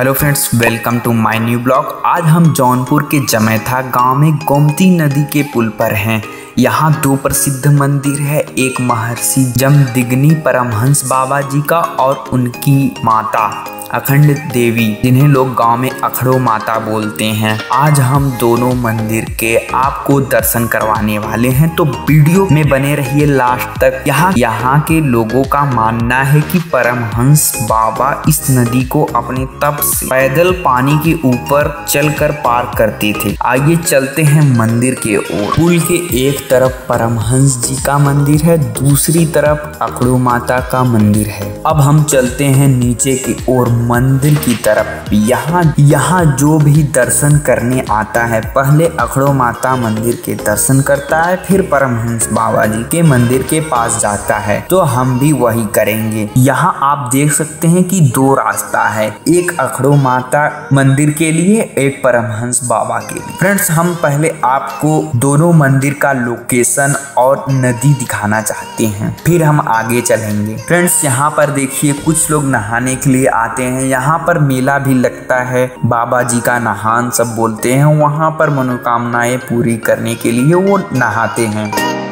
Hello friends, welcome to my new blog. आज हम जौनपुर के जमैथा गांव में गोमती नदी के पुल पर हैं। यहाँ दो प्रसिद्ध मंदिर है, एक महर्षि जमदग्नि परमहंस बाबा जी का और उनकी माता अखंड देवी, जिन्हें लोग गांव में अखड़ो माता बोलते हैं। आज हम दोनों मंदिर के आपको दर्शन करवाने वाले हैं, तो वीडियो में बने रहिए लास्ट तक। यहाँ के लोगों का मानना है कि परमहंस बाबा इस नदी को अपने तप से पैदल पानी के ऊपर चलकर पार करते थे। आइए चलते हैं मंदिर के ओर। पुल के एक तरफ परमहंस जी का मंदिर है, दूसरी तरफ अखड़ो माता का मंदिर है। अब हम चलते हैं नीचे की ओर मंदिर की तरफ। यहाँ जो भी दर्शन करने आता है पहले अखड़ो माता मंदिर के दर्शन करता है, फिर परमहंस बाबा जी के मंदिर के पास जाता है। तो हम भी वही करेंगे। यहाँ आप देख सकते हैं कि दो रास्ता है, एक अखड़ो माता मंदिर के लिए, एक परमहंस बाबा के लिए। फ्रेंड्स, हम पहले आपको दोनों मंदिर का लोकेशन और नदी दिखाना चाहते हैं, फिर हम आगे चलेंगे। फ्रेंड्स, यहाँ पर देखिए कुछ लोग नहाने के लिए आते हैं। यहाँ पर मेला भी लगता है, बाबा जी का नहान सब बोलते हैं। वहाँ पर मनोकामनाएं पूरी करने के लिए वो नहाते हैं।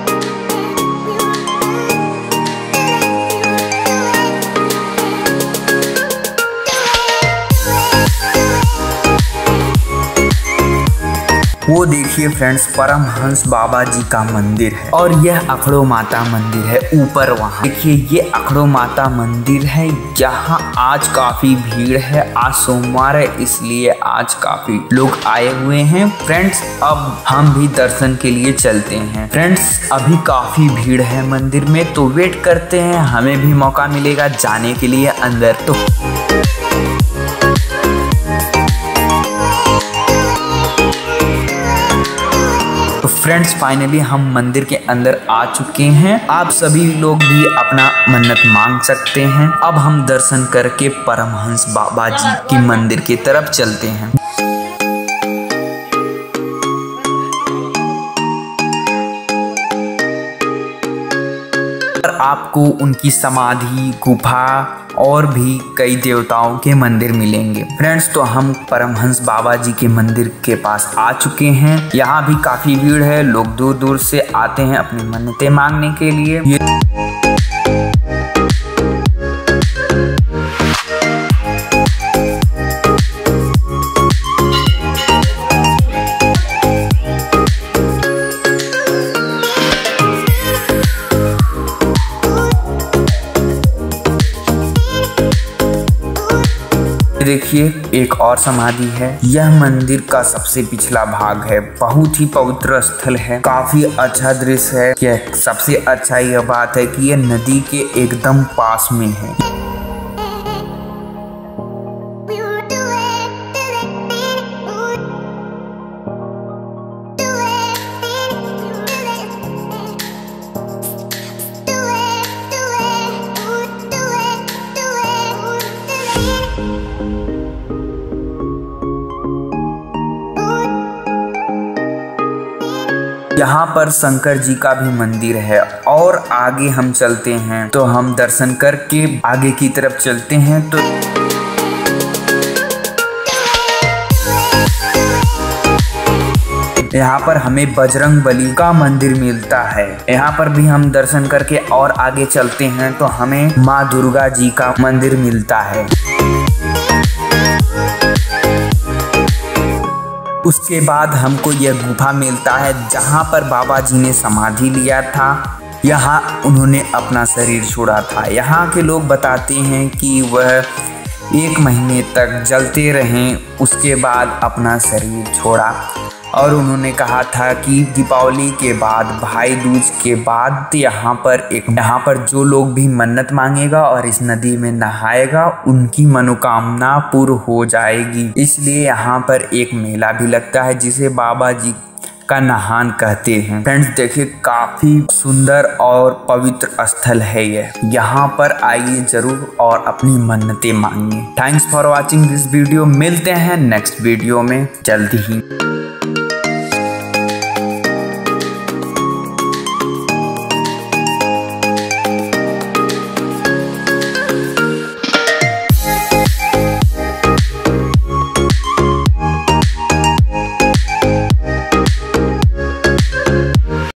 वो देखिए फ्रेंड्स, परमहंस बाबा जी का मंदिर है और यह अखड़ो माता मंदिर है ऊपर। वहाँ देखिए ये अखड़ो माता मंदिर है। यहाँ आज काफी भीड़ है, आज सोमवार है, इसलिए आज काफी लोग आए हुए हैं। फ्रेंड्स, अब हम भी दर्शन के लिए चलते हैं। फ्रेंड्स, अभी काफी भीड़ है मंदिर में, तो वेट करते हैं, हमें भी मौका मिलेगा जाने के लिए अंदर। तो फ्रेंड्स, फाइनली हम मंदिर के अंदर आ चुके हैं। आप सभी लोग भी अपना मन्नत मांग सकते हैं। अब हम दर्शन करके परमहंस बाबा जी की मंदिर की तरफ चलते हैं। आपको उनकी समाधि, गुफा और भी कई देवताओं के मंदिर मिलेंगे। फ्रेंड्स, तो हम परमहंस बाबा जी के मंदिर के पास आ चुके हैं। यहाँ भी काफी भीड़ है, लोग दूर दूर से आते हैं अपनी मन्नतें मांगने के लिए। देखिए एक और समाधि है। यह मंदिर का सबसे पिछला भाग है, बहुत ही पवित्र स्थल है, काफी अच्छा दृश्य है। यह सबसे अच्छा यह बात है कि यह नदी के एकदम पास में है। यहाँ पर शंकर जी का भी मंदिर है और आगे हम चलते हैं, तो हम दर्शन करके आगे की तरफ चलते हैं। तो यहाँ पर हमें बजरंगबली का मंदिर मिलता है। यहाँ पर भी हम दर्शन करके और आगे चलते हैं, तो हमें माँ दुर्गा जी का मंदिर मिलता है। उसके बाद हमको यह गुफा मिलता है जहाँ पर बाबा जी ने समाधि लिया था। यहाँ उन्होंने अपना शरीर छोड़ा था। यहाँ के लोग बताते हैं कि वह 1 महीने तक जलते रहें, उसके बाद अपना शरीर छोड़ा। और उन्होंने कहा था कि दीपावली के बाद, भाई दूज के बाद यहाँ पर जो लोग भी मन्नत मांगेगा और इस नदी में नहाएगा, उनकी मनोकामना पूर्ण हो जाएगी। इसलिए यहाँ पर एक मेला भी लगता है जिसे बाबा जी का नहान कहते हैं। फ्रेंड्स, देखिए काफी सुंदर और पवित्र स्थल है यह। यहाँ पर आइए जरूर और अपनी मन्नतें मांगिए। Thanks for watching this video. मिलते हैं नेक्स्ट वीडियो में जल्दी ही।